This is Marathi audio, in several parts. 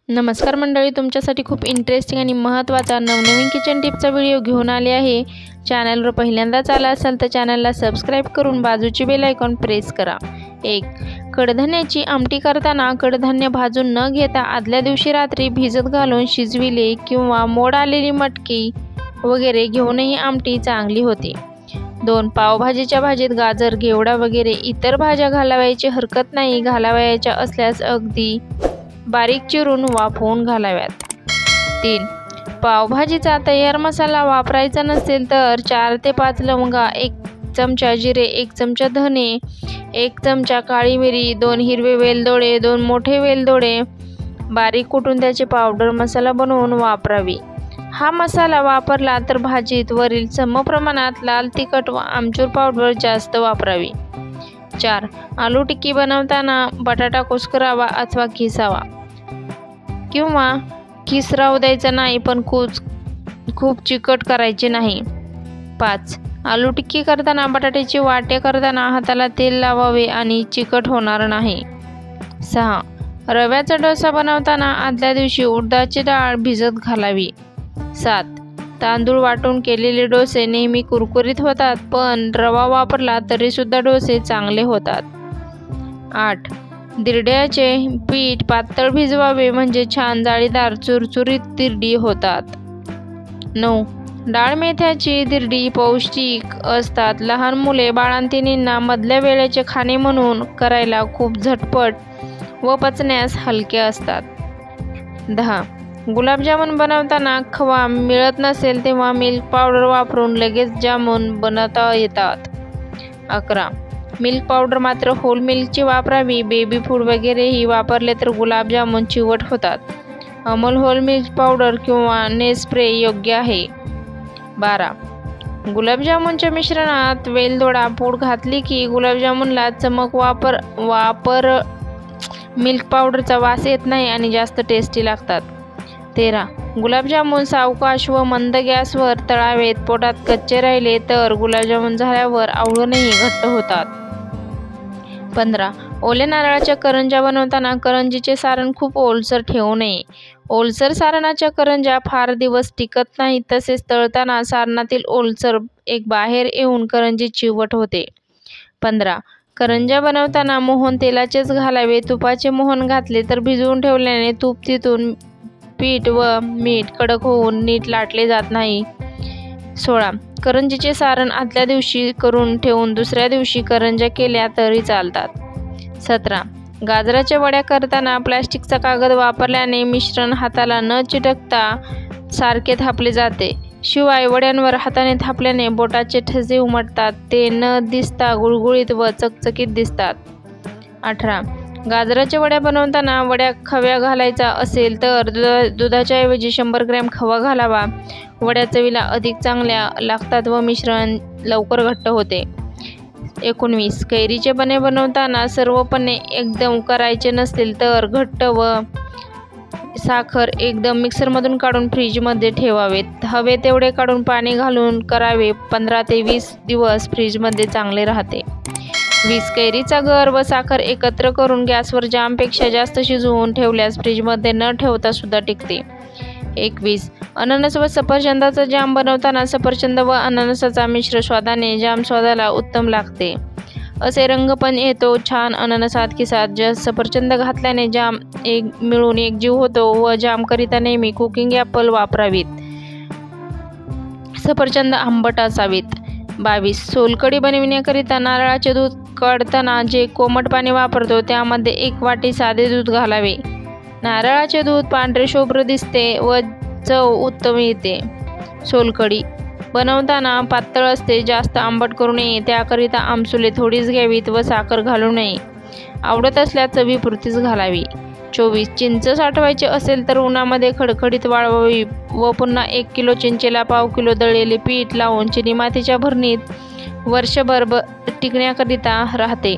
नमस्कार मंडळी, तुमच्यासाठी खूप इंटरेस्टिंग आणि महत्त्वाचा नवनवीन किचन टिपचा व्हिडिओ घेऊन आले आहे। चॅनलवर पहिल्यांदाच आला असाल तर चॅनलला सबस्क्राईब करून बाजूची बेल आयकॉन प्रेस करा। 1. कडधान्याची आमटी करताना कडधान्य भाजून न घेता आदल्या दिवशी रात्री भिजत घालून शिजविले किंवा मोड आलेली मटकी वगैरे घेऊनही आमटी चांगली होते। 2. पावभाजीच्या भाजीत गाजर, घेवडा वगैरे इतर भाज्या घालावायची हरकत नाही। घालावायच्या असल्यास अगदी बारीक चिरून वाफवून घालाव्यात। 3. पावभाजीचा तयार मसाला वापरायचा नसेल तर 4 ते 5 लवंगा, 1 चमचा जिरे, 1 चमचा धने, 1 चमचा काळी मिरी, 2 हिरवे वेलदोडे, 2 मोठे वेलदोडे बारीक कुटून त्याचे पावडर मसाला बनवून वापरावी। हा मसाला वापरला तर भाजीत वरील समप्रमाणात लाल तिखट व आमचूर पावडर जास्त वापरावी। 4. आलू टिक्की बनवताना बटाटा कुस्करावा अथवा किसावा किंवा किसराव द्यायचा नाही, पण खूप चिकट करायचे नाही। 5. आलू टिक्की करताना बटाट्याचे वाटे करताना हाताला तेल लावावे आणि चिकट होणार नाही। 6. रव्याचा डोसा बनवताना आदल्या दिवशी उडदाची डाळ भिजत घालावी। 7. तांदूळ वाटून केलेले डोसे नेहमी कुरकुरीत होतात, पण रवा वापरला तरी सुद्धा डोसे चांगले होतात। 8. दिरड्याचे पीठ पातळ भिजवावे, म्हणजे छान जाळीदार चुरचुरीत दिरडी होतात। 9. डाळ मेथ्याची दिरडी पौष्टिक असतात। लहान मुले बाळंतिणींना मधल्या वेळेचे खाणे म्हणून करायला खूप झटपट व पचण्यास हलके असतात। 10. गुलाबजामुन बनवताना खवा मिळत नसेल तेव्हा मिल्क पावडर वापरून लगेच जामून बनवता येतात। 11. मिल्क पावडर मात्र होल मिल्कची वापरावी। बेबी फूड वगैरेही वापरले तर गुलाबजामुन चिवट होतात। अमूल होल मिल्क पावडर किंवा नेस्प्रे योग्य आहे। 12. गुलाबजामुनच्या मिश्रणात वेलदोडा पूड घातली की गुलाबजामुनला चमक वापर मिल्क पावडरचा वास येत नाही आणि जास्त टेस्टी लागतात। 13. गुलाबजामुन सावकाश व मंद गॅसवर तळावेत। पोटात कच्चे राहिले तर गुलाबजामुन झाल्यावर आवळूनही घट्ट होतात। 15. ओल्या नारळाच्या करंज्या बनवताना करंजीचे सारण खूप ओलसर ठेवू नये। ओलसर सारणाच्या करंज्या फार दिवस टिकत नाहीत, तसेच तळताना सारणातील ओलसर बाहेर येऊन करंजी चिवट होते। 16. करंज्या बनवताना मोहन तेलाचेच घालावे। तुपाचे मोहन घातले तर भिजवून ठेवल्याने तूप तिथून पीठ व मीठ कडक होऊन नीट लाटले जात नाही। 16. करंजीचे सारण आदल्या दिवशी करून ठेवून दुसऱ्या दिवशी करंज्या केल्या तरी चालतात। 17. गाजराच्या वड्या करताना प्लास्टिकचा कागद वापरल्याने मिश्रण हाताला न चिटकता सारखे थापले जाते। शिवाय वड्यांवर हाताने थापल्याने बोटाचे ठसे उमटतात, ते न दिसता गुळगुळीत व चकचकीत दिसतात। 18. गाजराच्या वड्या बनवताना वड्या खव्या घालायचा असेल तर दुधाच्या ऐवजी 100 ग्रॅम खवा घालावा। वड्या चवीला अधिक चांगल्या लागतात व मिश्रण लवकर घट्ट होते। 19. कैरीचे पन्हे बनवताना सर्व पन्हे एकदम करायचे नसतील तर घट्ट व साखर एकदम मिक्सरमधून काढून फ्रीजमध्ये ठेवावेत। हवे तेवढे काढून पाणी घालून करावे। 15 ते 20 दिवस फ्रीजमध्ये चांगले राहते। 20. कैरीचा गर व साखर एकत्र करून गॅसवर जामपेक्षा जास्त शिजवून ठेवल्यास फ्रीजमध्ये न ठेवता सुद्धा टिकते। 21. अननस व सफरचंदाचा जाम बनवताना सफरचंद व अननसाचा मिश्र स्वादाने जाम स्वादाला उत्तम लागते। असे रंग पण येतो छान अननसात की सात। सफरचंद घातल्याने जाम मिळून एकजीव होतो व जामकरिता नेहमी कुकिंग ॲपल वापरावीत। सफरचंद आंबट असावीत। 22. सोलकढी बनविण्याकरिता नारळाचे दूध काढताना जे कोमट पाणी वापरतो त्यामध्ये 1 वाटी साधे दूध घालावे। नारळाचे दूध पांढरे शुभ्र दिसते व चव उत्तम येते। सोलकढी बनवताना पातळ असते, जास्त आंबट करू नये, त्याकरिता आमसुले थोडीच घ्यावीत व साखर घालू नये। आवडत असल्यास चवीपुरतीच घालावी। 24. चिंच साठवायची असेल तर उन्हामध्ये खडखडीत वाळवावी व पुन्हा 1 किलो चिंचेला पाव किलो दळलेले पीठ लावून चिनी मातीच्या भरणीत वर्षभर टिकण्याकरिता राहते।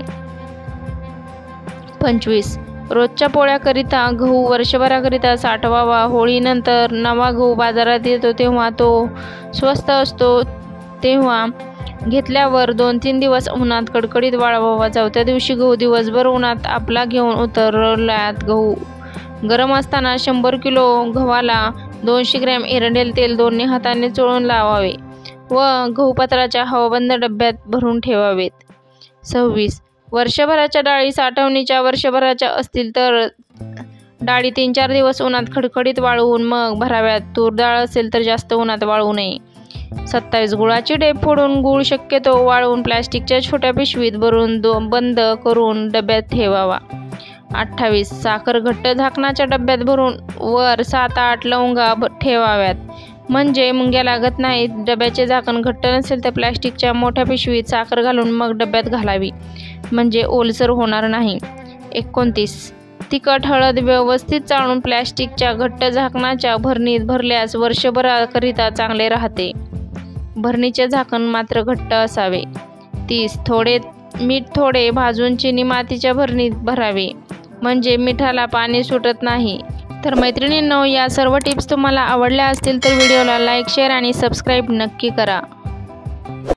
25. रोजच्या पोळ्याकरिता गहू वर्षभराकरिता साठवावा। होळीनंतर नवा गहू बाजारात येतो तेव्हा तो स्वस्त असतो, तेव्हा घेतल्यावर 2-3 दिवस उन्हात कडकडीत वाळवावा। चौथ्या दिवशी गहू दिवसभर उन्हात आपला घेऊन उतरल्यात गहू गरम असताना 100 किलो गव्हाला 200 ग्रॅम एरंडेल तेल दोन्ही हाताने चोळून लावावे व गहूपत्राच्या हवाबंद डब्यात भरून ठेवावेत. 26. वर्षभराच्या डाळी साठवणीच्या वर्षभराच्या असतील तर डाळी 3-4 दिवस उन्हात खडखडीत वाळवून मग भराव्यात. तूर डाळ असेल तर जास्त उन्हात वाळवू नये. 27. गुळाची डेब फोडून गूळ शक्यतो वाळवून प्लॅस्टिकच्या छोट्या पिशवीत भरून बंद करून डब्यात ठेवावा. 28. साखर घट्ट झाकणाच्या डब्यात भरून वर 7-8 लवंगा ठेवाव्यात म्हणजे मुंग्या लागत नाहीत. डब्याचे झाकण घट्ट नसेल तर प्लॅस्टिकच्या मोठ्या पिशवीत साखर घालून मग डब्यात घालावी म्हणजे ओलसर होणार नाही. 29. तिखट हळद व्यवस्थित चाळून प्लॅस्टिकच्या घट्ट झाकणाच्या भरणीत भरल्यास वर्षभराकरिता चांगले राहते. भरणीचे झाकण मात्र घट्ट असावे. 30. मीठ थोडे भाजून चिनी मातीच्या भरणीत भरावे म्हणजे मिठाला पाणी सुटत नाही. तर मैत्रिणींनो, या सर्व टिप्स तुम्हाला आवडल्या असतील तर व्हिडिओला लाईक, शेअर आणि सबस्क्राईब नक्की करा.